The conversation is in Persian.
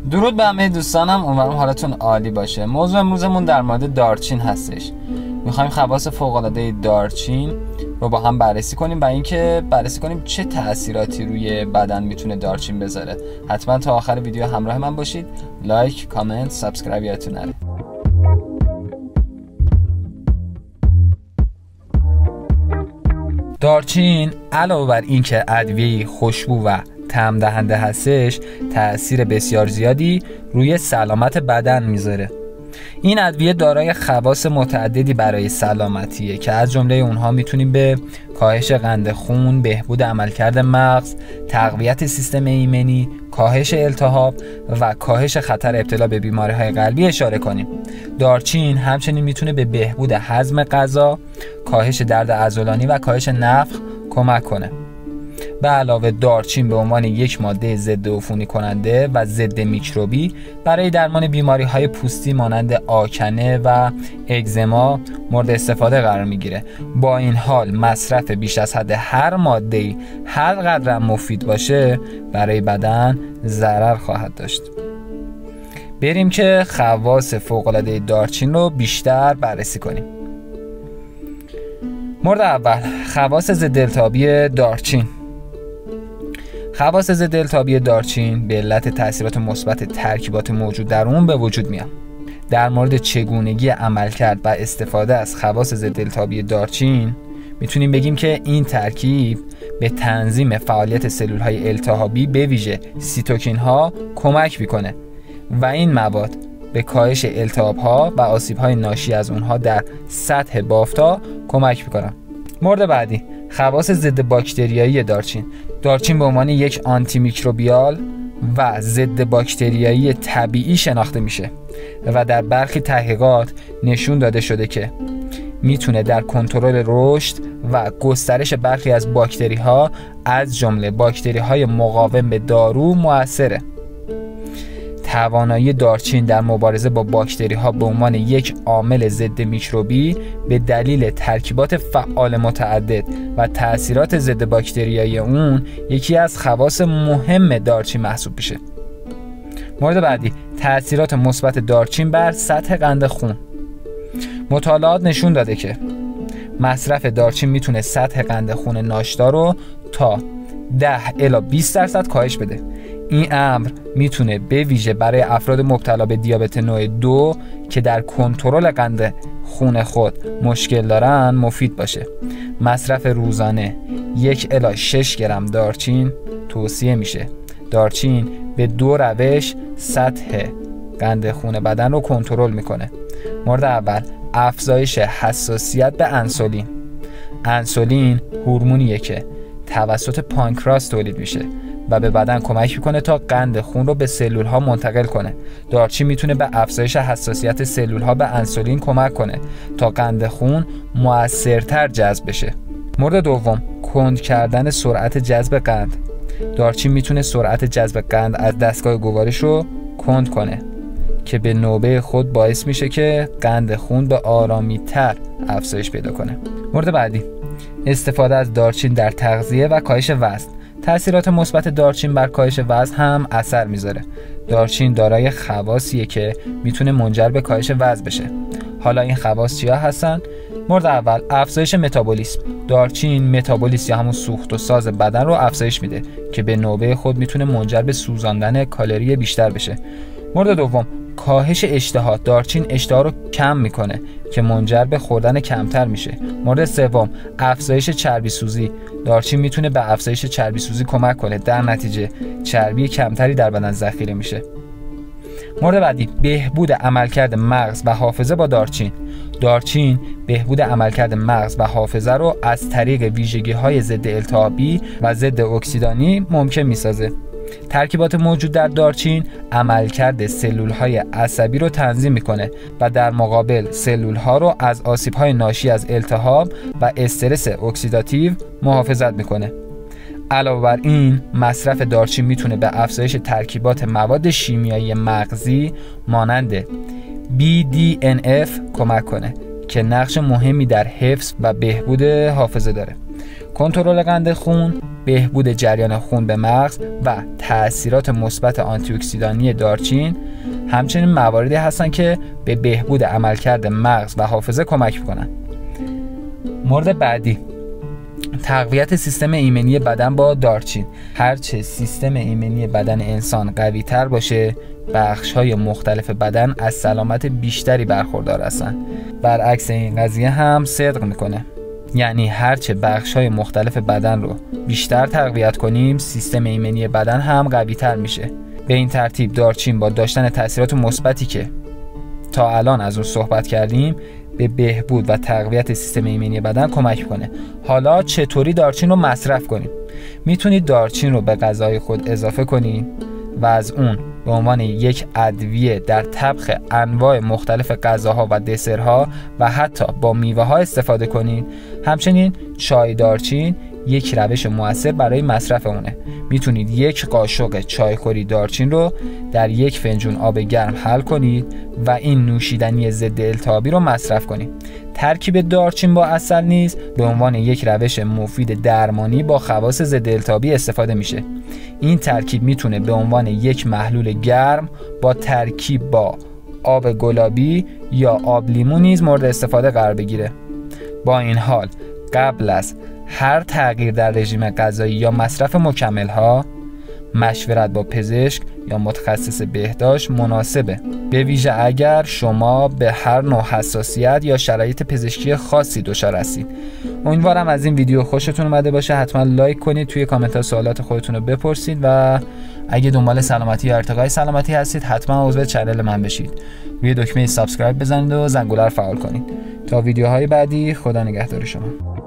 درود به همه دوستانم، امیدوارم حالتون عالی باشه. موضوع امروزمون در مورد دارچین هستش. میخوایم خواص فوق‌العاده دارچین رو با هم بررسی کنیم و اینکه بررسی کنیم چه تأثیراتی روی بدن میتونه دارچین بذاره. حتما تا آخر ویدیو همراه من باشید. لایک، کامنت، سابسکرایب یادتون نره. دارچین علاوه بر اینکه ادویه خوشبو و طعم دهنده هستش، تأثیر بسیار زیادی روی سلامت بدن میذاره. این ادویه دارای خواص متعددی برای سلامتیه که از جمله اونها میتونیم به کاهش قند خون، بهبود عملکرد مغز، تقویت سیستم ایمنی، کاهش التهاب و کاهش خطر ابتلا به بیماری‌های قلبی اشاره کنیم. دارچین همچنین میتونه به بهبود هضم غذا، کاهش درد عضلانی و کاهش نفخ کمک کنه. به علاوه دارچین به عنوان یک ماده ضد عفونی کننده و ضد میکروبی برای درمان بیماری‌های پوستی مانند آکنه و اگزما مورد استفاده قرار میگیره. با این حال مصرف بیش از حد هر ماده‌ای هر قدر مفید باشه برای بدن ضرر خواهد داشت. بریم که خواص فوق‌العاده دارچین رو بیشتر بررسی کنیم. مورد اول، خواص ضد التهابی دارچین. خواص ضد التهابی دارچین به علت تاثیرات مثبت ترکیبات موجود در اون به وجود میاد. در مورد چگونگی عملکرد و استفاده از خواص ضد التهابی دارچین میتونیم بگیم که این ترکیب به تنظیم فعالیت سلول‌های التهابی به ویژه سیتوکین‌ها کمک میکنه و این مواد به کاهش التهاب‌ها و آسیب‌های ناشی از اونها در سطح بافت‌ها کمک میکنن. مورد بعدی، خواص ضد باکتریایی دارچین. دارچین به عنوان یک آنتی میکروبیال و ضد باکتریایی طبیعی شناخته میشه و در برخی تحقیقات نشون داده شده که میتونه در کنترل رشد و گسترش برخی از باکتری ها از جمله باکتری های مقاوم به دارو مؤثره. توانایی دارچین در مبارزه با باکتری ها به عنوان یک عامل ضد میکروبی به دلیل ترکیبات فعال متعدد و تأثیرات ضد باکتریایی اون یکی از خواص مهم دارچین محسوب میشه. مورد بعدی، تأثیرات مثبت دارچین بر سطح قند خون. مطالعات نشون داده که مصرف دارچین میتونه سطح قند خون ناشتا رو تا 10 الی 20% کاهش بده. این امر میتونه به ویژه برای افراد مبتلا به دیابت نوع 2 که در کنترل قند خون خود مشکل دارن مفید باشه. مصرف روزانه 1 الی 6 گرم دارچین توصیه میشه. دارچین به 2 روش سطح قند خون بدن رو کنترل میکنه. مورد اول، افزایش حساسیت به انسولین. انسولین هورمونیه که توسط پانکراس تولید میشه و به بدن کمک میکنه تا قند خون رو به سلول ها منتقل کنه. دارچین میتونه به افزایش حساسیت سلول ها به انسولین کمک کنه تا قند خون مؤثرتر جذب بشه. مورد دوم، کند کردن سرعت جذب قند. دارچین میتونه سرعت جذب قند از دستگاه گوارش رو کند کنه که به نوبه خود باعث میشه که قند خون به آرامی تر افزایش پیدا کنه. مورد بعدی، استفاده از دارچین در تغذیه و کاهش وزن. تأثیرات مثبت دارچین بر کاهش وزن هم اثر میذاره. دارچین دارای خواصیه که میتونه منجر به کاهش وزن بشه. حالا این خواص چیا هستن؟ مورد اول، افزایش متابولیسم. دارچین متابولیسم یا همون سوخت و ساز بدن رو افزایش میده که به نوبه خود میتونه منجر به سوزاندن کالری بیشتر بشه. مورد دوم، کاهش اشتها. دارچین اشتها رو کم میکنه که منجر به خوردن کمتر میشه. مورد سوم، افزایش چربی سوزی. دارچین میتونه به افزایش چربی سوزی کمک کنه، در نتیجه چربی کمتری در بدن ذخیره میشه. مورد بعدی، بهبود عملکرد مغز و حافظه با دارچین. دارچین بهبود عملکرد مغز و حافظه رو از طریق ویژگی‌های ضد التهابی و ضد اکسیدانی ممکن میسازه. ترکیبات موجود در دارچین عملکرد سلول‌های عصبی رو تنظیم میکنه و در مقابل سلول‌ها رو از آسیب‌های ناشی از التهاب و استرس اکسیداتیو محافظت میکنه. علاوه بر این، مصرف دارچین میتونه به افزایش ترکیبات مواد شیمیایی مغزی مانند BDNF کمک کنه که نقش مهمی در حفظ و بهبود حافظه داره. کنترل قند خون، بهبود جریان خون به مغز و تأثیرات مثبت آنتی اکسیدانی دارچین همچنین مواردی هستن که به بهبود عملکرد مغز و حافظه کمک میکنن. مورد بعدی، تقویت سیستم ایمنی بدن با دارچین. هرچه سیستم ایمنی بدن انسان قوی تر باشه، بخش‌های مختلف بدن از سلامت بیشتری برخوردار هستن. برعکس این قضیه هم صدق میکنه. یعنی هرچه بخش‌های مختلف بدن رو بیشتر تقویت کنیم، سیستم ایمنی بدن هم قوی تر میشه. به این ترتیب دارچین با داشتن تأثیرات مثبتی که تا الان از اون صحبت کردیم به بهبود و تقویت سیستم ایمنی بدن کمک کنه. حالا چطوری دارچین رو مصرف کنیم؟ میتونید دارچین رو به غذای خود اضافه کنید و از اون به عنوان یک ادویه در طبخ انواع مختلف غذاها و دسرها و حتی با میوه ها استفاده کنید. همچنین چای دارچین یک روش مؤثر برای مصرف اونه. میتونید یک قاشق چایخوری دارچین رو در یک فنجون آب گرم حل کنید و این نوشیدنی ضد التهابی رو مصرف کنید. ترکیب دارچین با عسل نیز به عنوان یک روش مفید درمانی با خواص ضد التهابی استفاده میشه. این ترکیب میتونه به عنوان یک محلول گرم با ترکیب با آب گلابی یا آب لیمو نیز مورد استفاده قرار بگیره. با این حال قبل از هر تغییر در رژیم غذایی یا مصرف مکمل‌ها مشورت با پزشک یا متخصص بهداشت مناسبه، به ویژه اگر شما به هر نوع حساسیت یا شرایط پزشکی خاصی دچار هستید. امیدوارم از این ویدیو خوشتون اومده باشه. حتما لایک کنید، توی کامنت ها سوالات خودتون رو بپرسید و اگه دنبال سلامتی یا ارتقای سلامتی هستید حتما عضو چنل من بشید. روی دکمه سابسکرایب بزنید و زنگوله رو فعال کنید. تا ویدیوهای بعدی، خدا نگهدار شما.